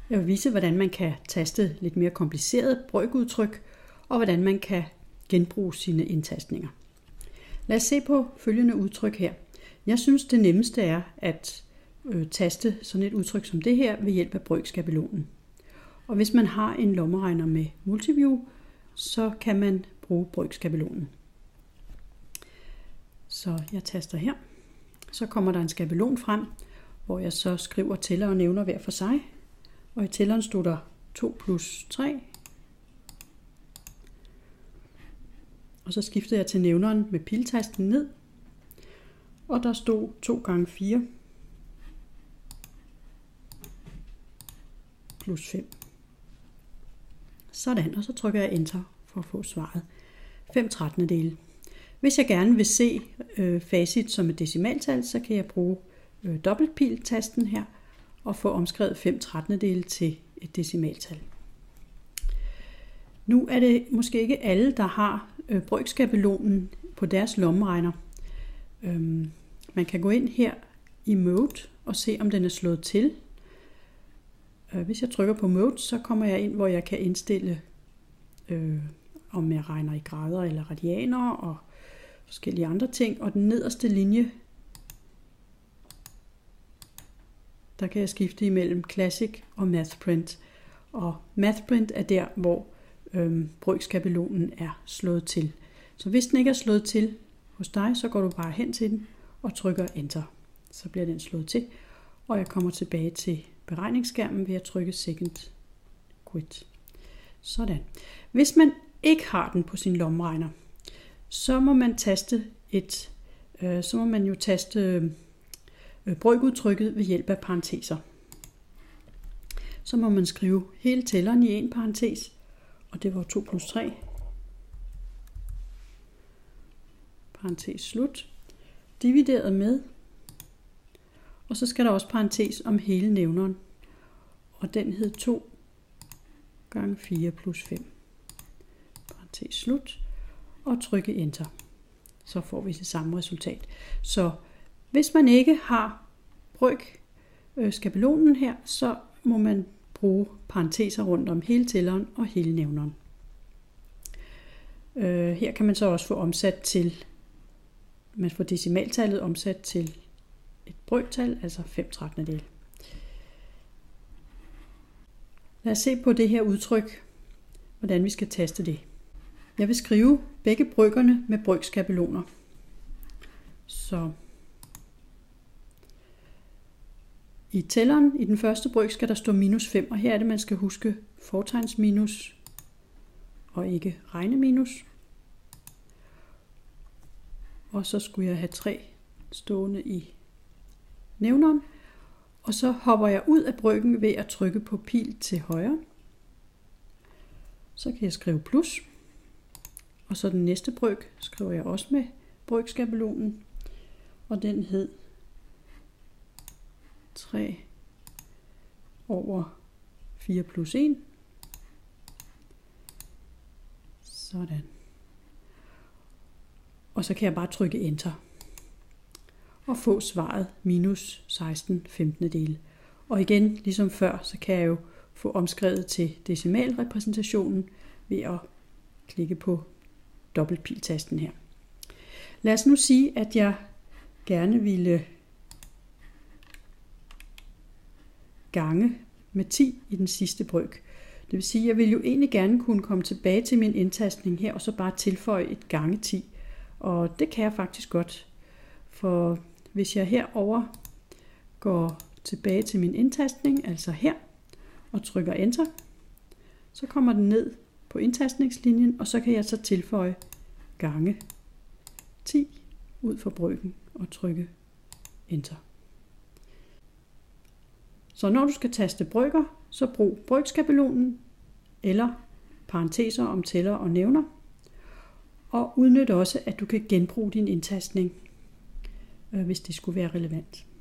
Jeg vil vise, hvordan man kan taste lidt mere komplicerede brøkudtryk, og hvordan man kan genbruge sine indtastninger. Lad os se på følgende udtryk her. Jeg synes, det nemmeste er at taste sådan et udtryk som det her ved hjælp af brøkskabelonen. Og hvis man har en lommeregner med multiview, så kan man bruge brøkskabelonen. Så jeg taster her. Så kommer der en skabelon frem, hvor jeg så skriver tæller og nævner hver for sig. Og i tælleren stod der 2 plus 3. Og så skiftede jeg til nævneren med piltasten ned. Og der stod 2 gange 4 plus 5. Sådan, og så trykker jeg enter for at få svaret. 5/13. Hvis jeg gerne vil se facit som et decimaltal, så kan jeg bruge dobbeltpil-tasten her og få omskrevet 5/13 til et decimaltal. Nu er det måske ikke alle, der har brøkskabelonen på deres lommeregner. Man kan gå ind her i Mode og se, om den er slået til. Hvis jeg trykker på Mode, så kommer jeg ind, hvor jeg kan indstille, om jeg regner i grader eller radianer og forskellige andre ting. Og den nederste linje, der kan jeg skifte imellem Classic og MathPrint. Og MathPrint er der, hvor brøkskabelonen er slået til. Så hvis den ikke er slået til hos dig, så går du bare hen til den og trykker Enter. Så bliver den slået til, og jeg kommer tilbage til beregningsskærmen ved at trykke Second Quit. Sådan. Hvis man ikke har den på sin lommeregner, så må man taste brøkudtrykket ved hjælp af parenteser. Så må man skrive hele tælleren i en parentes, og det var 2 plus 3. Parentes slut. Divideret med. Og så skal der også parentes om hele nævneren. Og den hed 2 gange 4 plus 5. Parentes slut. Og trykke enter. Så får vi det samme resultat. Så hvis man ikke har brøkskabelonen her, så må man bruge parenteser rundt om hele tælleren og hele nævneren. Her kan man så også få omsat til, man får decimaltallet omsat til et brøktal, altså 5/13. Lad os se på det her udtryk, hvordan vi skal taste det. Jeg vil skrive begge brøkerne med brøkskabeloner. Så i tælleren, i den første brøk, skal der stå -5, og her er det, man skal huske fortegnsminus og ikke regneminus. Og så skulle jeg have 3 stående i nævneren, og så hopper jeg ud af brøken ved at trykke på pil til højre. Så kan jeg skrive plus, og så den næste brøk skriver jeg også med brøkskabelonen, og den hed 3 over 4 plus 1. Sådan. Og så kan jeg bare trykke enter og få svaret -16/15. Og igen, ligesom før, så kan jeg jo få omskrevet til decimalrepræsentationen ved at klikke på dobbeltpil-tasten her. Lad os nu sige, at jeg gerne ville gange med 10 i den sidste brøk. Det vil sige, at jeg vil jo egentlig gerne kunne komme tilbage til min indtastning her, og så bare tilføje et gange 10. Og det kan jeg faktisk godt. For hvis jeg herover går tilbage til min indtastning, altså her, og trykker enter, så kommer den ned på indtastningslinjen, og så kan jeg så tilføje gange 10 ud for brøken og trykke enter. Så når du skal taste brøker, så brug brøkskabelonen eller parenteser om tæller og nævner, og udnyt også, at du kan genbruge din indtastning, hvis det skulle være relevant.